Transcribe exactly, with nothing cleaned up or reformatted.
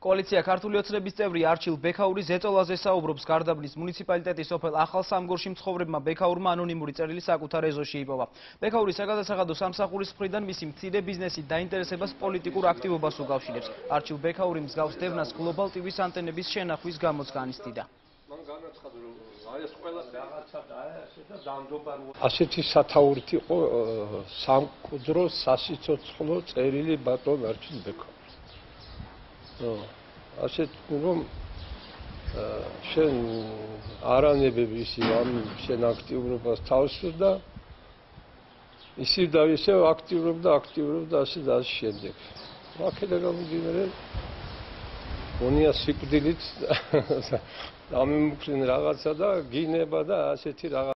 კოალიცია ქართული ოცნების წევრი არჩილ ბექაური ზეწოლაზე საუბრობს. გარდაბნის მუნიციპალიტეტის სოფელ ახალ სამგორში მცხოვრებმა ბექაურმა ანონიმური წერილი საკუთარ ეზოში იპოვა. ბექაური საგადასაღადო სამსახურის მხრიდან მისი მცირე ბიზნესით დაინტერესებას პოლიტიკურ აქტივობას უკავშირებს. არჩილ ბექაური მსგავს დევნას გლობალ ტივის ანტენების შენახვის გამოც განიცდიდა. ასეთი სათაურით იყო სამკვდრო სასიცოცხლო წერილი ბატონ არჩილ ბექაურს. ასეთ რომ შენ არანებები ისე ამ შენ აქტიურობას თავს და ისე და ისე აქტიურობდა აქტიურობდა ასე და ასე შემდეგ. აქედან გამომდინარე მონია სიკვდილით ამემუქრინ რაღაცა და გინება და ასეთი რაღაც